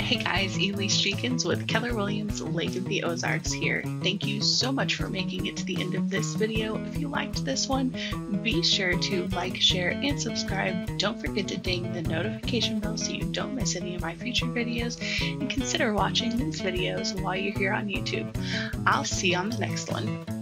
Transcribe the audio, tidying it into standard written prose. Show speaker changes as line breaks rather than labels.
Hey guys, Elysse Jinkens with Keller Williams Lake of the Ozarks here. Thank you so much for making it to the end of this video. If you liked this one, be sure to like, share, and subscribe. Don't forget to ding the notification bell so you don't miss any of my future videos, and consider watching these videos while you're here on YouTube. I'll see you on the next one.